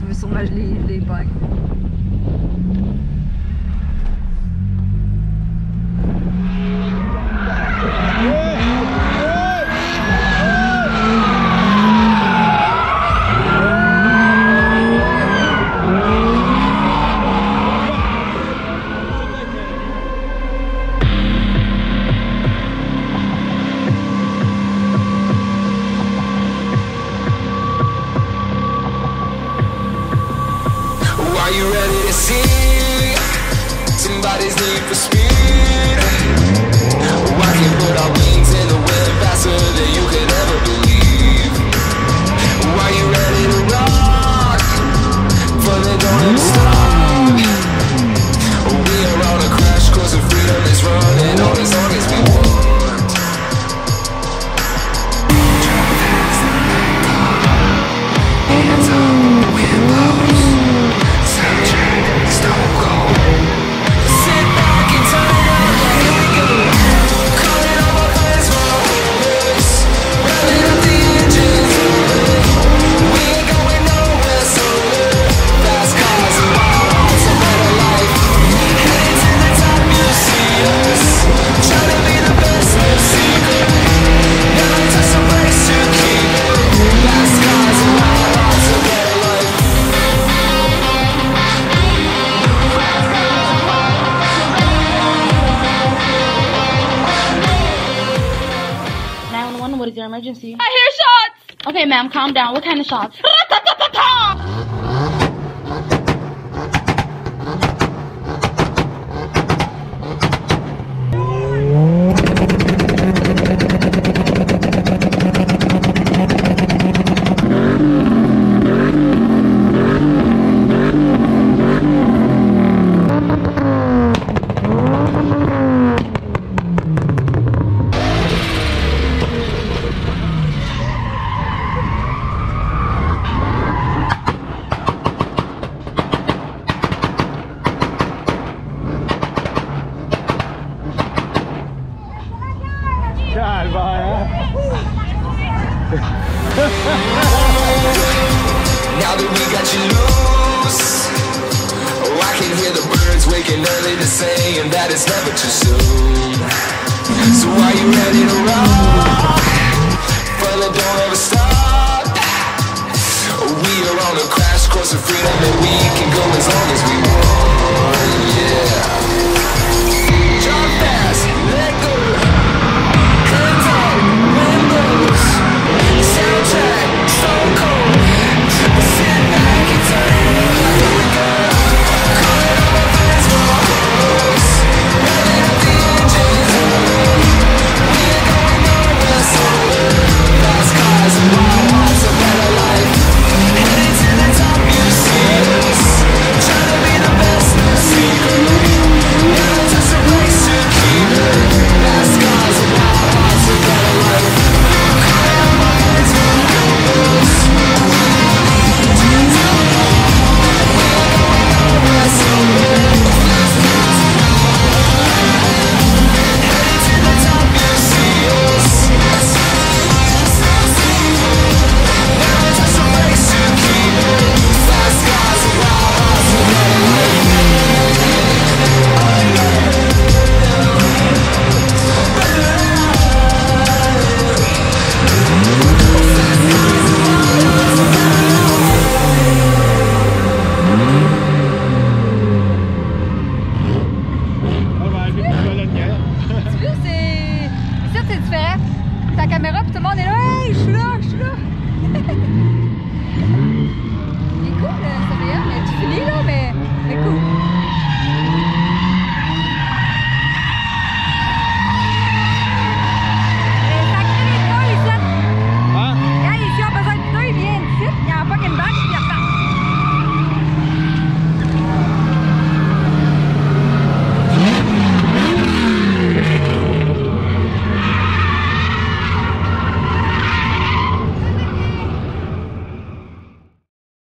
sur ma les bagues. Are you ready to see somebody's need for speed? I can put our wings in the wind faster than you could ever believe. Are you ready to rock? For the don't ever stop. We are on a crash course and freedom is running on as long as we want. Hands up, wind blows. What is your emergency? I hear shots! Okay, ma'am, calm down. What kind of shots? Now that we got you loose, oh, I can hear the birds waking early to saying that it's never too soon. So are you ready to rock? Fella, don't ever stop. We are on a crash course of freedom and we can go as long as we want.